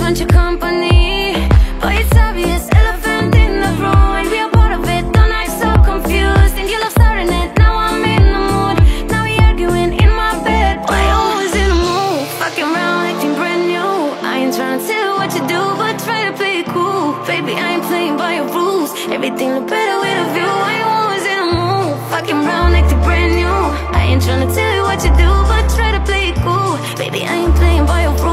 want your company, but it's obvious, elephant in the room. And we are part of it, don't act so confused. Think you love starting it, now I'm in the mood. Now we arguing in my bed, why you always in the mood? Fucking around acting brand new. I ain't trying to tell you what you do, but try to play it cool. Baby, I ain't playing by your rules. Everything look better with a view. Why you always in the mood? Fucking around acting brand new. I ain't trying to tell you what you do, but try to play it cool. Baby, I ain't playing by your rules.